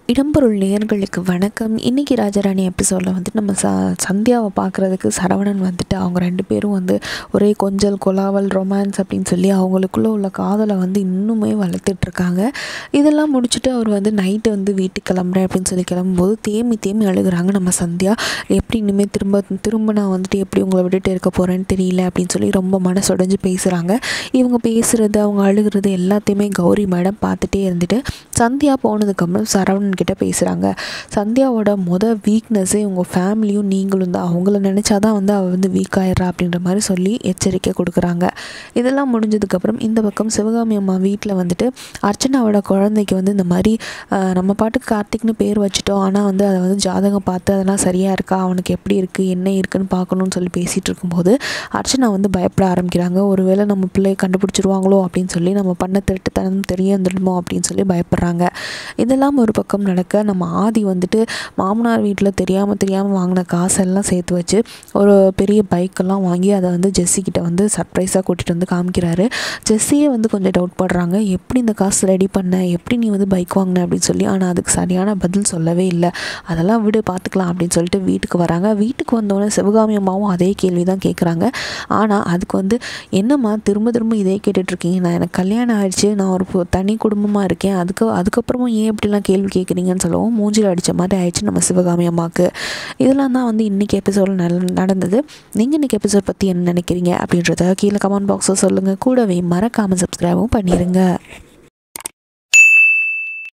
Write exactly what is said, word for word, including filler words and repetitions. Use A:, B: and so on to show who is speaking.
A: இடம்பொருள் நேயர்களுக்கு வணக்கம். இன்றைக்கி ராஜராணி எபிசோடில் வந்துட்டு நம்ம ச சந்தியாவை பார்க்குறதுக்கு சரவணன் வந்துட்டு அவங்க ரெண்டு பேரும் வந்து ஒரே கொஞ்சல் கொலாவல் ரொமான்ஸ் அப்படின்னு சொல்லி அவங்களுக்குள்ளே உள்ள காதலை வந்து இன்னுமே வளர்த்துட்ருக்காங்க. இதெல்லாம் முடிச்சுட்டு அவர் வந்து நைட்டு வந்து வீட்டுக்கு கிளம்புறேன் அப்படின்னு சொல்லி கிளம்பும்போது தேமி தேமி அழுகுறாங்க நம்ம சந்தியா. எப்படி இனிமேல் திரும்ப திரும்ப நான் வந்துட்டு எப்படி உங்களை விட்டுட்டு இருக்க போகிறேன்னு தெரியல அப்படின்னு சொல்லி ரொம்ப மனசுடைஞ்சு பேசுகிறாங்க. இவங்க பேசுகிறது அவங்க அழுகிறது எல்லாத்தையுமே கௌரி மேடம் பார்த்துட்டே இருந்துட்டு சந்தியா போனதுக்கப்புறம் சரவணன் கிட்ட பேசுகிறாங்க. சந்தியாவோட மொதல் வீக்னஸ்ஸே உங்கள் ஃபேமிலியும் நீங்களும் தான், அவங்கள நினச்சா தான் வந்து அவள் வந்து வீக் ஆயிடுறா அப்படின்ற மாதிரி சொல்லி எச்சரிக்கை கொடுக்குறாங்க. இதெல்லாம் முடிஞ்சதுக்கப்புறம் இந்த பக்கம் சிவகாமி அம்மா வீட்டில் வந்துட்டு அர்ச்சனாவோட குழந்தைக்கு வந்து இந்த மாதிரி நம்ம பாட்டுக்கு கார்த்திக்னு பேர் வச்சுட்டோம், ஆனால் வந்து அதை வந்து ஜாதகம் பார்த்து அதெல்லாம் சரியாக இருக்கா, அவனுக்கு எப்படி இருக்குது என்ன இருக்குன்னு பார்க்கணுன்னு சொல்லி பேசிகிட்டு இருக்கும்போது அர்ச்சனா வந்து பயப்பட ஆரம்பிக்கிறாங்க. ஒருவேளை நம்ம பிள்ளையை கண்டுபிடிச்சிருவாங்களோ அப்படின்னு சொல்லி நம்ம பண்ண திருட்டுத்தனம் தெரிய வந்துடுமோ அப்படின்னு சொல்லி பயப்படுறாங்க. இதெல்லாம் ஒரு பக்கம் நடக்க நம்ம ஆதி வந்துட்டு மாமனார் வீட்டில் தெரியாமல் தெரியாமல் வாங்கின காசெல்லாம் சேர்த்து வச்சு ஒரு பெரிய பைக்கெல்லாம் வாங்கி அதை வந்து ஜெஸ்ஸிக்கிட்ட வந்து சர்ப்ரைஸாக கூட்டிகிட்டு வந்து காமிக்கிறாரு. ஜெஸ்ஸியே வந்து கொஞ்சம் டவுட் படுறாங்க, எப்படி இந்த காசு ரெடி பண்ண, எப்படி நீ வந்து பைக் வாங்கின அப்படின்னு சொல்லி. ஆனால் அதுக்கு சரியான பதில் சொல்லவே இல்லை. அதெல்லாம் விடு பார்த்துக்கலாம் அப்படின்னு சொல்லிட்டு வீட்டுக்கு வராங்க. வீட்டுக்கு வந்தோடனே சிவகாமி அம்மாவும் அதே கேள்வி தான் கேட்குறாங்க. ஆனால் அதுக்கு வந்து என்னம்மா திரும்ப திரும்ப இதே கேட்டுட்ருக்கீங்க, நான் எனக்கு கல்யாணம் ஆயிடுச்சு, நான் ஒரு தனி குடும்பமாக இருக்கேன், அதுக்கு அதுக்கப்புறமும் ஏன் இப்படிலாம் கேள்வி கேட்குறீங்கன்னு சொல்லவும் மூஞ்சில் அடித்த மாதிரி ஆயிடுச்சு நம்ம சிவகாமி அம்மாவுக்கு. இதெல்லாம் தான் வந்து இன்றைக்கி எபிசோடில் நட நடந்தது நீங்கள் இன்றைக்கி எபிசோட் பற்றி என்ன நினைக்கிறீங்க அப்படின்றத கீழே கமெண்ட் பாக்ஸில் சொல்லுங்கள். கூடவே மறக்காமல் சப்ஸ்கிரைபும் பண்ணிடுங்க.